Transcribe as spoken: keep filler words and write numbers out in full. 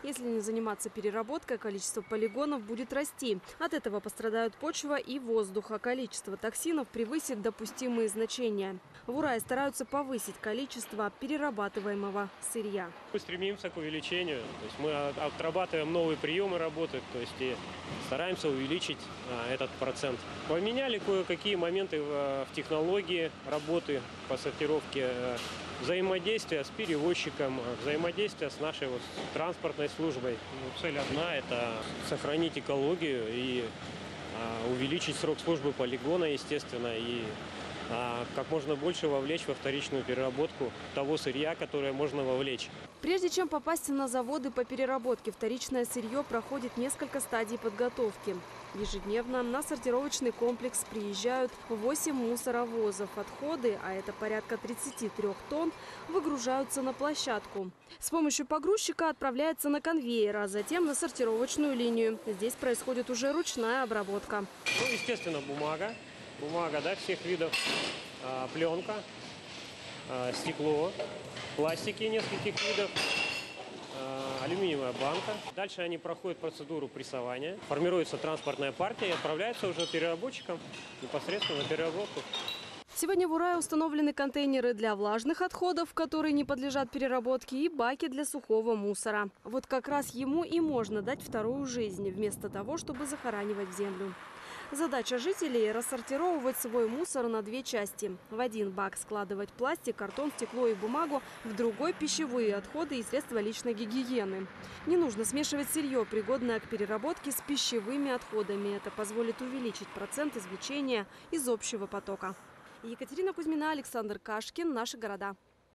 Если не заниматься переработкой, количество полигонов будет расти. От этого пострадают почва и воздух, а количество токсинов превысит допустимые значения. В Урае стараются повысить количество перерабатываемого сырья. Мы стремимся к увеличению. То есть мы отрабатываем новые приемы работы, то есть и стараемся увеличить а, этот процент. Поменяли кое-какие моменты в, в технологии работы по сортировке, взаимодействия с перевозчиком, взаимодействия с нашей вот транспортной службой. Ну, цель одна – это сохранить экологию и а, увеличить срок службы полигона, естественно, и а, как можно больше вовлечь во вторичную переработку того сырья, которое можно вовлечь. Прежде чем попасть на заводы по переработке, вторичное сырье проходит несколько стадий подготовки. Ежедневно на сортировочный комплекс приезжают восемь мусоровозов. Отходы, а это порядка тридцати трёх тонн, выгружаются на площадку. С помощью погрузчика отправляется на конвейер, а затем на сортировочную линию. Здесь происходит уже ручная обработка. Ну, естественно, бумага. Бумага, да, всех видов, а, пленка, а, стекло, пластики нескольких видов, а, алюминиевая банка. Дальше они проходят процедуру прессования, формируется транспортная партия и отправляется уже переработчикам непосредственно на переработку. Сегодня в Урае установлены контейнеры для влажных отходов, которые не подлежат переработке, и баки для сухого мусора. Вот как раз ему и можно дать вторую жизнь, вместо того, чтобы захоранивать в землю. Задача жителей – рассортировывать свой мусор на две части. В один бак складывать пластик, картон, стекло и бумагу, в другой – пищевые отходы и средства личной гигиены. Не нужно смешивать сырье, пригодное к переработке, с пищевыми отходами. Это позволит увеличить процент извлечения из общего потока. Екатерина Кузьмина, Александр Кашкин. Наши города.